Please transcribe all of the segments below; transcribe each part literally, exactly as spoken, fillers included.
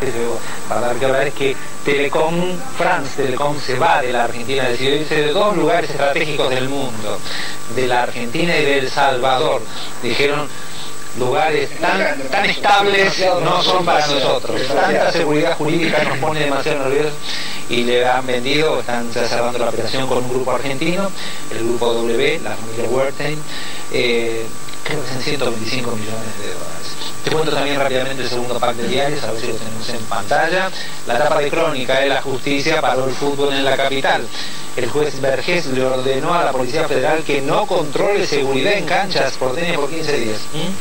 que llegó para dar que hablar es que Telecom, France Telecom se va de la Argentina, decidió irse de dos lugares estratégicos del mundo, de la Argentina y de El Salvador. Dijeron, lugares tan, tan estables no son para nosotros, tanta seguridad jurídica nos pone demasiado nerviosos, y le han vendido, están ya cerrando la operación con un grupo argentino, el grupo W, la familia Wertheim, eh, creo que son ciento veinticinco millones de dólares. Te cuento también rápidamente el segundo pack de diarios, a ver si lo tenemos en pantalla. La tapa de crónica de la justicia paró el fútbol en la capital. El juez Vergés le ordenó a la Policía Federal que no controle seguridad en canchas por tener por quince días.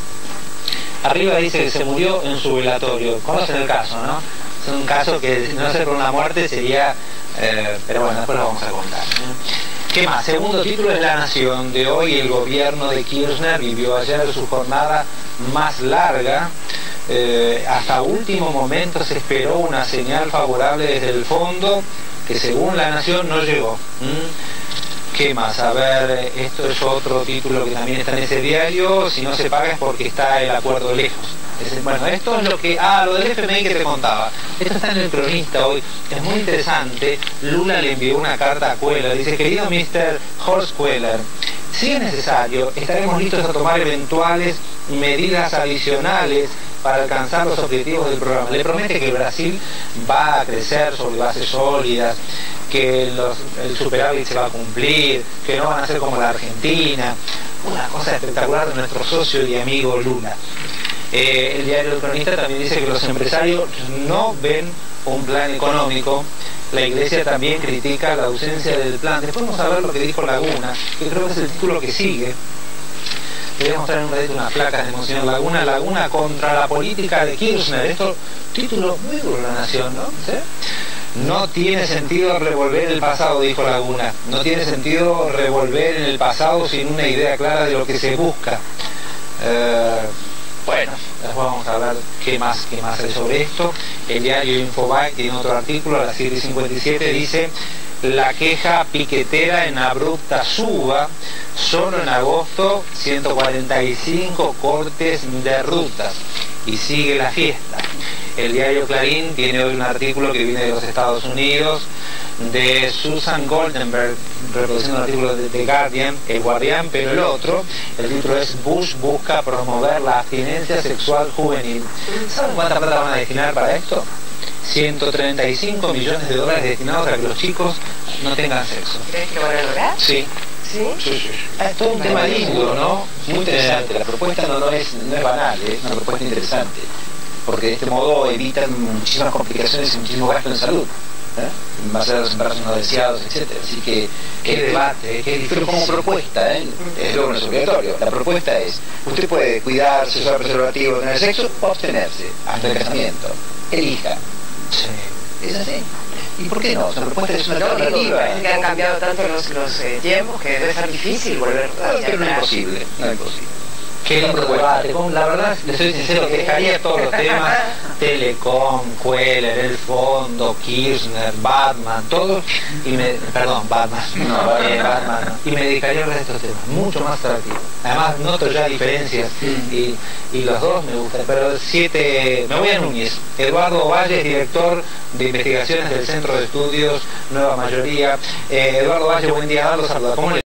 ¿Mm? Arriba dice que se murió en su velatorio. Conocen el caso, ¿no? Es un caso que no ser por una muerte sería... Eh, pero bueno, después lo vamos a contar, ¿eh? ¿Qué más? Segundo título es La Nación de hoy. El gobierno de Kirchner vivió ayer su jornada más larga. Eh, hasta último momento se esperó una señal favorable desde el fondo, que según La Nación no llegó. ¿Mm? ¿Qué más? A ver, esto es otro título que también está en ese diario. Si no se paga es porque está el acuerdo lejos. Es, bueno, esto es lo que... Ah, lo del F M I que te contaba. Esto está en el Cronista hoy. Es muy interesante. Lula le envió una carta a Cuellar. Dice, querido mister Horst Cuellar, si es necesario, estaremos listos a tomar eventuales medidas adicionales para alcanzar los objetivos del programa. Le promete que Brasil va a crecer sobre bases sólidas, que los, el superávit se va a cumplir, que no van a ser como la Argentina. Una cosa espectacular de nuestro socio y amigo Lula. Eh, el diario El Cronista también dice que los empresarios no ven un plan económico. La Iglesia también critica la ausencia del plan. Después vamos a ver lo que dijo Laguna, que creo que es el título que sigue. Le voy a mostrar en un ratito unas placas de Monseñor Laguna. Laguna contra la política de Kirchner. Esto, título muy duro de La Nación, ¿no? ¿Sí? No tiene sentido revolver el pasado, dijo Laguna. No tiene sentido revolver en el pasado sin una idea clara de lo que se busca. Eh, bueno, después vamos a hablar qué más, qué más hay sobre esto. El diario Infobae tiene otro artículo, a las siete y cincuenta y siete, dice: la queja piquetera en abrupta suba, solo en agosto ciento cuarenta y cinco cortes de rutas, y sigue la fiesta. El diario Clarín tiene hoy un artículo que viene de los Estados Unidos, de Susan Goldenberg, reproduciendo un artículo de The Guardian, El Guardián, pero el otro, el título es Bush busca promover la abstinencia sexual juvenil. ¿Saben cuánta plata van a destinar para esto? ciento treinta y cinco millones de dólares destinados a que los chicos no tengan sexo. ¿Crees que lo van a lograr? Sí. ¿Sí? Sí, sí, sí. Es todo un tema lindo, ¿no? Muy interesante. La propuesta no, no, es, no es banal, ¿eh? Es una propuesta interesante, porque de este modo evitan muchísimas complicaciones y muchísimo gasto en salud, ¿eh? Va a ser los embarazos no deseados, etcétera. Así que, qué este, debate, qué difícil. Pero como propuesta, ¿eh? Es luego no es obligatorio. La propuesta es, usted puede cuidarse, usar preservativo, tener sexo o abstenerse hasta el casamiento. Elija. Sí. Es así. ¿Y por qué no? Esa propuesta es una no, alternativa. Es que han cambiado tanto los, los eh, tiempos que debe ser difícil volver a... Pero no es imposible, no es imposible. Qué lindo debate. La verdad, le soy sincero, que dejaría todos los temas, Telecom, Cuellar, El Fondo, Kirchner, Batman, todos, y me, perdón, Batman, no, eh, Batman, no, y me dedicaría a hablar de estos temas, mucho más atractivos. Además, noto ya diferencias, y, y los dos me gustan, pero siete, me voy a Núñez. Eduardo Valle, director de investigaciones del Centro de Estudios Nueva Mayoría. Eh, Eduardo Valle, buen día, los saluda. ¿Cómo le